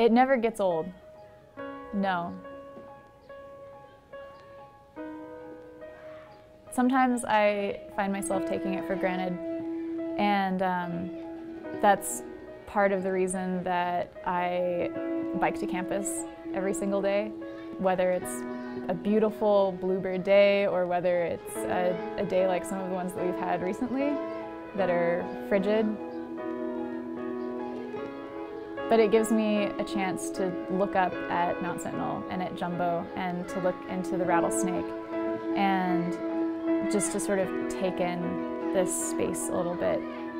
It never gets old. No. Sometimes I find myself taking it for granted, and that's part of the reason that I bike to campus every single day, whether it's a beautiful bluebird day or whether it's a day like some of the ones that we've had recently that are frigid. But it gives me a chance to look up at Mount Sentinel and at Jumbo and to look into the rattlesnake and just to sort of take in this space a little bit.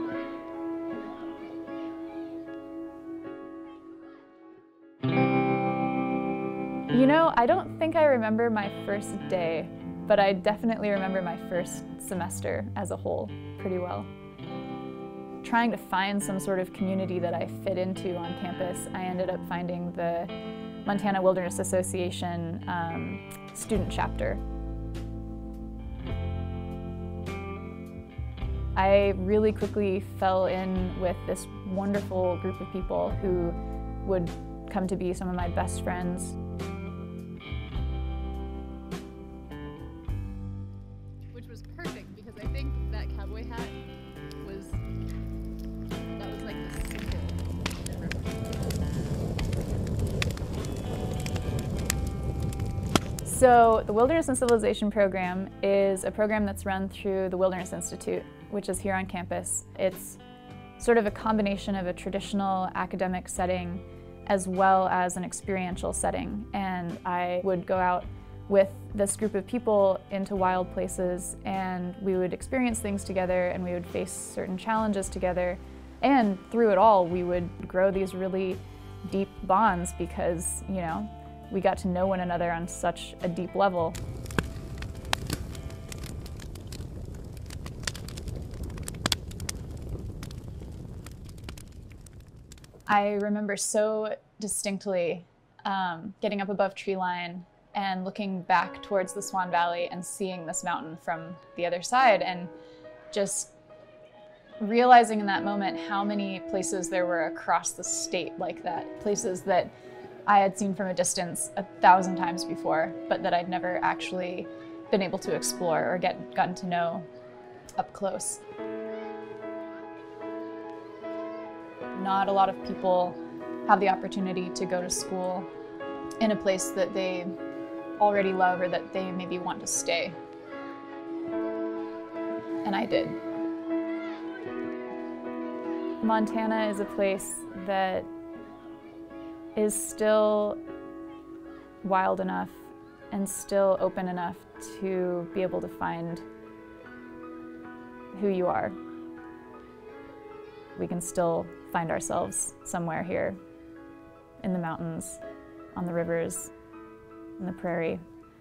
You know, I don't think I remember my first day, but I definitely remember my first semester as a whole pretty well. Trying to find some sort of community that I fit into on campus, I ended up finding the Montana Wilderness Association student chapter. I really quickly fell in with this wonderful group of people who would come to be some of my best friends. Which was perfect because I think that cowboy hat was like the symbol. So the Wilderness and Civilization program is a program that's run through the Wilderness Institute, which is here on campus. It's sort of a combination of a traditional academic setting as well as an experiential setting. And I would go out with this group of people into wild places, and we would experience things together, and we would face certain challenges together. And through it all, we would grow these really deep bonds because, you know, we got to know one another on such a deep level. I remember so distinctly getting up above tree line and looking back towards the Swan Valley and seeing this mountain from the other side, and just realizing in that moment how many places there were across the state like that, places that I had seen from a distance 1,000 times before, but that I'd never actually been able to explore or gotten to know up close. Not a lot of people have the opportunity to go to school in a place that they already love or that they maybe want to stay. And I did. Montana is a place that is still wild enough and still open enough to be able to find who you are. We can still find ourselves somewhere here in the mountains, on the rivers, in the prairie.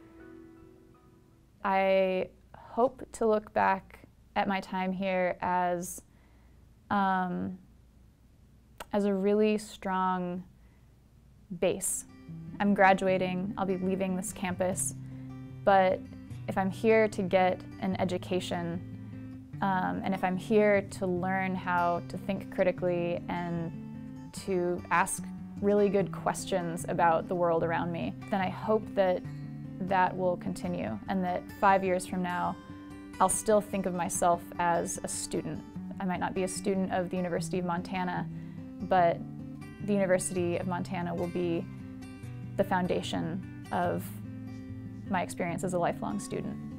I hope to look back at my time here as a really strong base. I'm graduating, I'll be leaving this campus, but if I'm here to get an education, and if I'm here to learn how to think critically and to ask really good questions about the world around me, then I hope that that will continue, and that 5 years from now, I'll still think of myself as a student. I might not be a student of the University of Montana, but the University of Montana will be the foundation of my experience as a lifelong student.